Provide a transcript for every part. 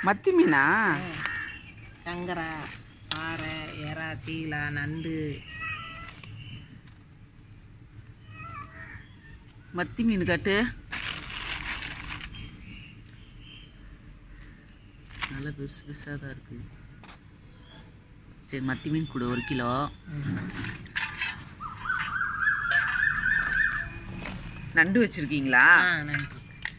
மத்தி மீனா? சங்கரா, பாறை, எறா, சீலா, நண்டு. மத்தி மீன் காட்டு. நல்லா பெருசு பெருசாக தான் இருக்குது. சரி, மத்தி மீன் கூட 1 கிலோ. நண்டு வச்சிருக்கீங்களா? நண்டு.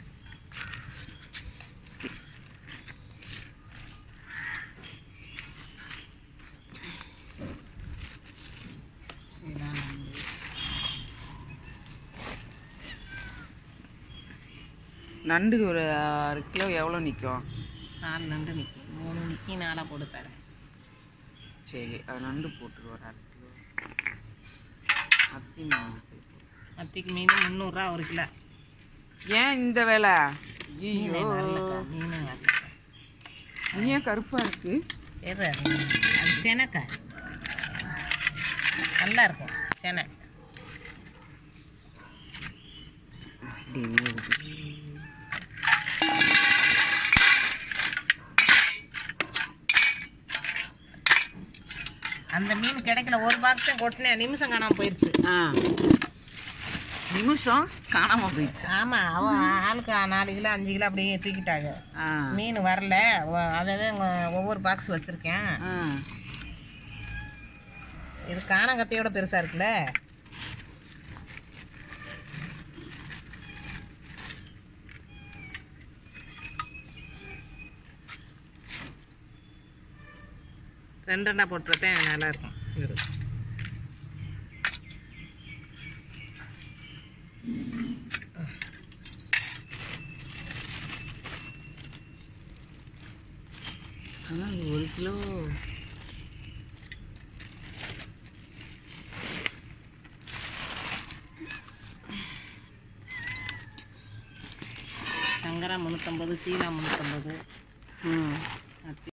நண்டு ஒரு 1 கிலோ எவ்வளோ நிற்கும்? 4 நண்டு நிற்கும். 3 நிற்கி 4 போட்டு தரேன். சரி, அது நண்டு போட்டுரு ஒரு 1/2 கிலோ. மத்தி மீன். மத்திக்கு மீன் 300 1 கிலோ. ஏன் இந்த வேலை? மீன் வரலக்கா, மீன் வரல. ஏன் கருப்பாக இருக்கு? அது செனக்கா நல்லா இருக்கும். செனை அந்த மீன் கிடைக்கல. ஒரு பாக்ஸ் தான் கொட்டினேன், நிமிஷம் காணாம போயிடுச்சு. நிமிஷம் காணாம போயிடுச்சு. ஆமா, அவன் ஆளுக்கு 4 கிலோ 5 கிலோ அப்படியே தூக்கிட்டாங்க. மீன் வரல. அதாவது ஒவ்வொரு பாக்ஸ் வச்சிருக்கேன். இது காணங்கத்தையோட பெருசா இருக்குல்ல. ரெண்டா போட்டுறதேன் நல்லா இருக்கும். ஆனால் 1 கிலோ சங்கரா 350, சீலா 350.